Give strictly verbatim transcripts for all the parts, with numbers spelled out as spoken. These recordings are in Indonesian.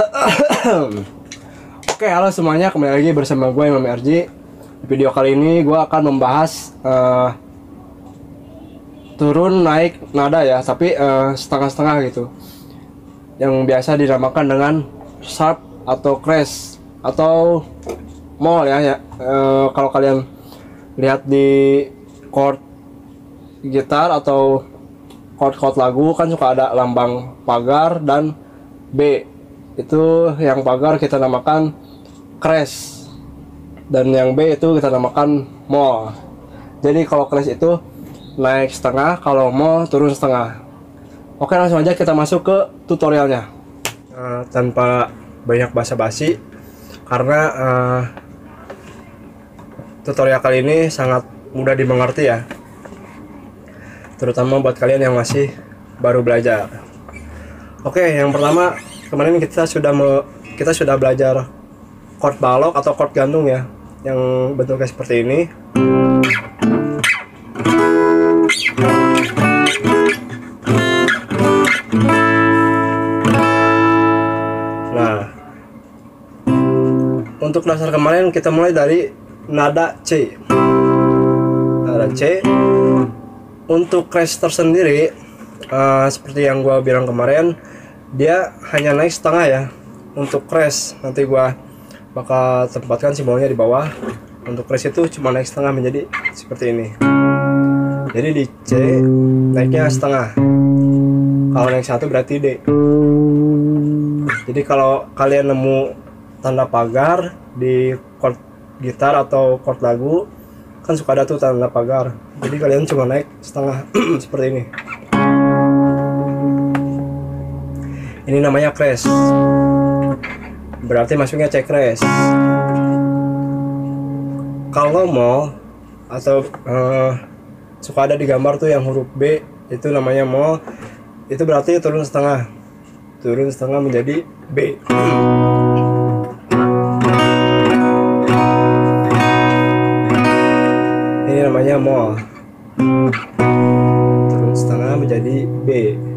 Oke, halo semuanya, kembali lagi bersama gue Imam R J. Di video kali ini gue akan membahas uh, turun naik nada ya, tapi uh, setengah-setengah gitu, yang biasa dinamakan dengan sharp atau crash atau mol ya, ya. Uh, kalau kalian lihat di chord gitar atau chord-chord lagu kan suka ada lambang pagar dan B. Itu yang pagar kita namakan crash dan yang B itu kita namakan mol. Jadi kalau crash itu naik setengah, kalau mol turun setengah. Oke, langsung aja kita masuk ke tutorialnya uh, tanpa banyak basa-basi, karena uh, tutorial kali ini sangat mudah dimengerti ya, terutama buat kalian yang masih baru belajar. Oke, yang pertama, kemarin kita sudah me, kita sudah belajar chord balok atau chord gantung ya, yang bentuknya seperti ini. Nah, untuk dasar kemarin kita mulai dari nada C. Nada C. Untuk crash tersendiri, uh, seperti yang gua bilang kemarin, dia hanya naik setengah ya. Untuk crash nanti gua bakal tempatkan simbolnya di bawah. Untuk crash itu cuma naik setengah menjadi seperti ini. Jadi di C naiknya setengah. Kalau naik satu berarti D. Jadi kalau kalian nemu tanda pagar di chord gitar atau chord lagu, kan suka ada tuh tanda pagar. Jadi kalian cuma naik setengah seperti ini. Ini namanya crash. Berarti masuknya C crash. Kalau mol atau uh, suka ada di gambar tuh yang huruf B, itu namanya mol. Itu berarti turun setengah. Turun setengah menjadi B. Ini namanya mol. Turun setengah menjadi B.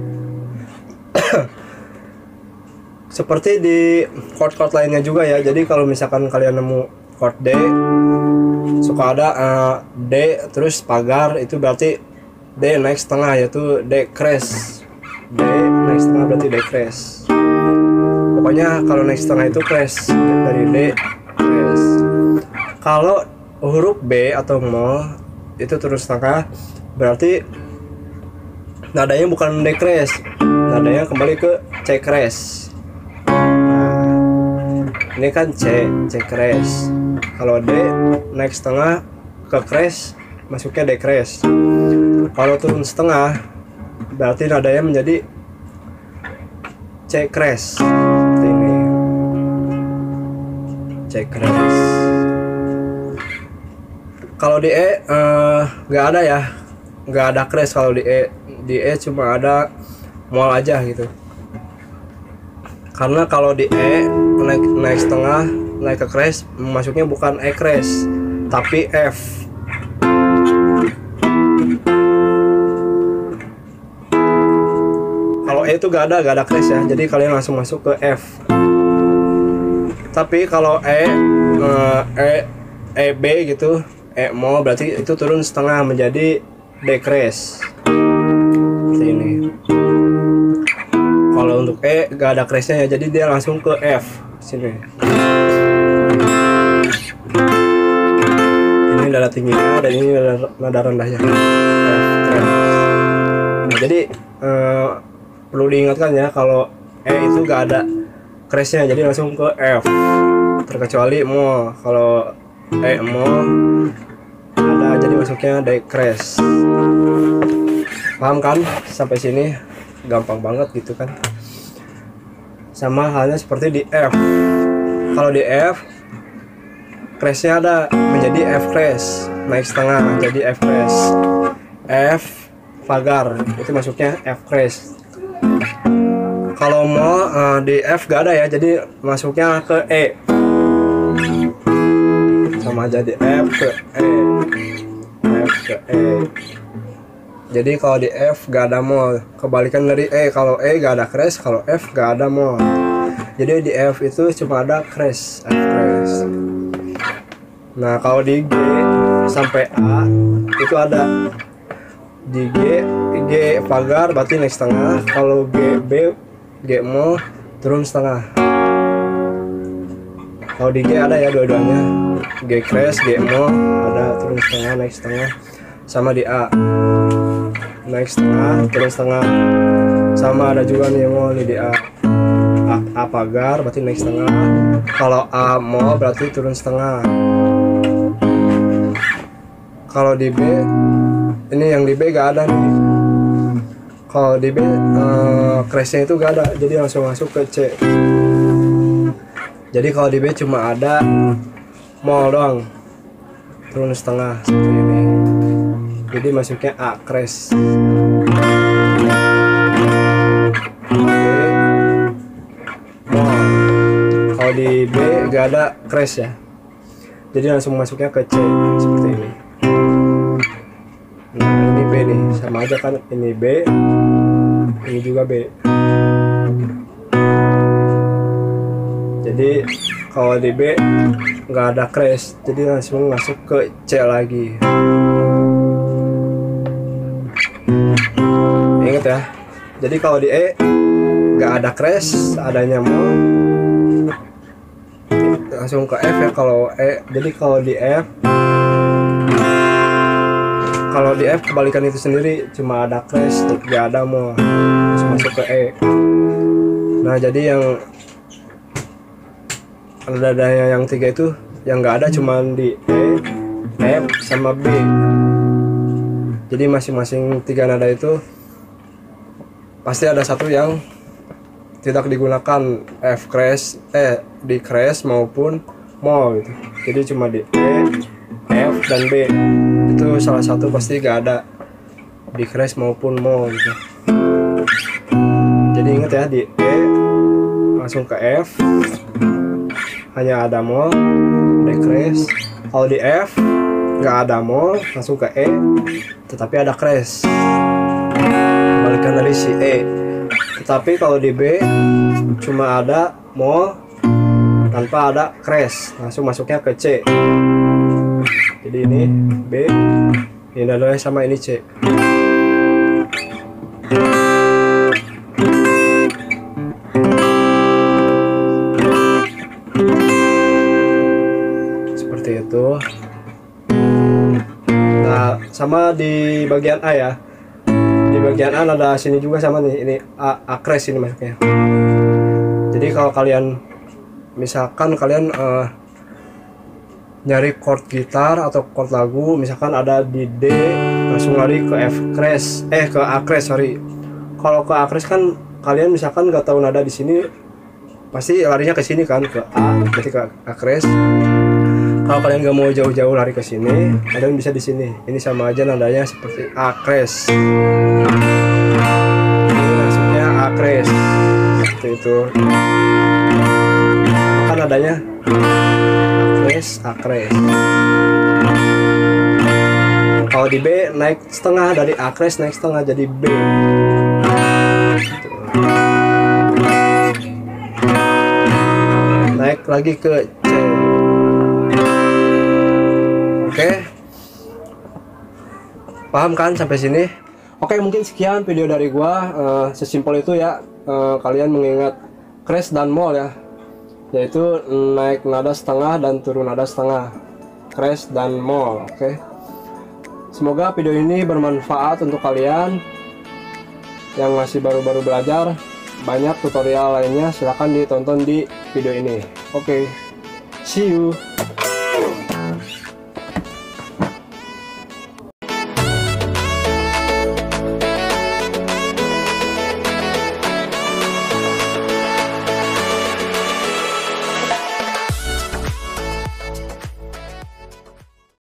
Seperti di chord-chord lainnya juga ya. Jadi kalau misalkan kalian nemu chord D, suka ada uh, D terus pagar, itu berarti D naik setengah, yaitu D crash. D naik setengah berarti D crash. Pokoknya kalau naik setengah itu crash, dari D crash. Kalau huruf B atau mol itu turun setengah, berarti nadanya bukan D crash, nadanya kembali ke C crash. Ini kan C, C crash. Kalau D naik setengah ke crash, masuknya D crash. Kalau turun setengah, berarti nadanya menjadi C crash. Seperti ini. C crash. Kalau di E nggak uh, ada ya, nggak ada crash kalau di E. Di E cuma ada mol aja gitu. Karena kalau di E naik naik setengah, naik ke crash, masuknya bukan E crash tapi F. Kalau E itu gak ada, gak ada crash ya, jadi kalian langsung masuk ke F. Tapi kalau E E E B gitu, E mol, berarti itu turun setengah menjadi D crash. Seperti ini. Kalau untuk E gak ada crashnya ya, jadi dia langsung ke F sini. Ini nada tingginya dan ini nada, nada rendahnya. F, nah, jadi eh, perlu diingatkan ya, kalau E itu gak ada crashnya, jadi langsung ke F. Terkecuali mol. Kalau E mol ada, jadi masuknya D crash. Paham kan sampai sini? Gampang banget gitu kan. Sama halnya seperti di F. Kalau di F crashnya ada, menjadi F crash, naik setengah jadi F crash. F pagar, itu masuknya F crash. Kalau mau uh, di F gak ada ya, jadi masuknya ke E. Sama aja di F ke E, F ke E. Jadi kalau di F gak ada mol, kebalikan dari E. Kalau E gak ada crash, kalau F gak ada mol. Jadi di F itu cuma ada crash, F crash. Nah kalau di G sampai A itu ada di G, G pagar berarti naik setengah. Kalau G B, G mol turun setengah. Kalau di G ada ya dua-duanya, G crash, G mol ada turun setengah, naik setengah. Sama di A naik setengah, turun setengah. Sama ada juga nih mol di A. A, A pagar berarti naik setengah. Kalau A mol berarti turun setengah. Kalau di B, ini yang di B gak ada nih. Kalau di B uh, crashnya itu gak ada, jadi langsung masuk ke C. Jadi kalau di B cuma ada mol doang, turun setengah seperti ini. Jadi masuknya A crash. Kalau di B gak ada crash ya, jadi langsung masuknya ke C seperti ini. Nah ini B nih, sama aja kan, ini B, ini juga B. Jadi kalau di B nggak ada crash, jadi langsung masuk ke C lagi. Ingat ya, jadi kalau di E nggak ada crash, adanya mol, langsung ke F ya. Kalau E, jadi kalau di F, kalau di F kebalikan itu sendiri, cuma ada crash, nggak ada mol, langsung masuk ke E. Nah jadi yang nadanya yang tiga itu yang nggak ada cuma di E, F sama B. Jadi masing-masing tiga nada itu pasti ada satu yang tidak digunakan, F crash, eh di crash maupun mol gitu. Jadi cuma di E, F dan B itu salah satu pasti gak ada di crash maupun mol gitu. Jadi ingat ya, di E langsung ke F hanya ada mol, di crash. Kalau di F nggak ada mol, langsung ke E tetapi ada crash, kebalikan dari si E. Tetapi kalau di B cuma ada mol tanpa ada crash, langsung masuknya ke C. Jadi ini B, ini nadanya sama, ini C. Seperti itu. Nah sama di bagian A ya, di bagian A ada sini juga sama nih, ini A, A crash ini masuknya. Jadi kalau kalian misalkan kalian uh, nyari chord gitar atau chord lagu, misalkan ada di D, langsung lari ke F crash, eh ke A crash sorry. Kalau ke A crash kan kalian misalkan nggak tahu nada di sini, pasti larinya ke sini kan, ke A, berarti ke A crash. Kalau kalian nggak mau jauh-jauh lari ke sini, kalian bisa di sini. Ini sama aja nadanya seperti A crash. Ini maksudnya A crash. Seperti itu. Maka nadanya A crash, A crash. Kalau di B naik setengah, dari A crash naik setengah jadi B. Gitu. Naik lagi ke C. Oke, paham kan sampai sini? Oke, mungkin sekian video dari gua. Uh, sesimpel itu ya, uh, kalian mengingat crash dan mol ya, yaitu naik nada setengah dan turun nada setengah, crash dan mol. Oke, semoga video ini bermanfaat untuk kalian yang masih baru-baru belajar. Banyak tutorial lainnya, silahkan ditonton di video ini. Oke, see you.